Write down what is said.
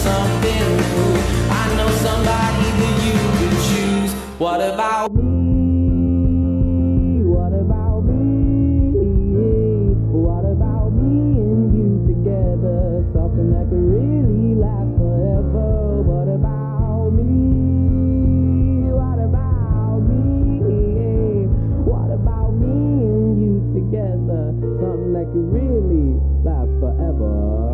something new. I know somebody that you could choose. What about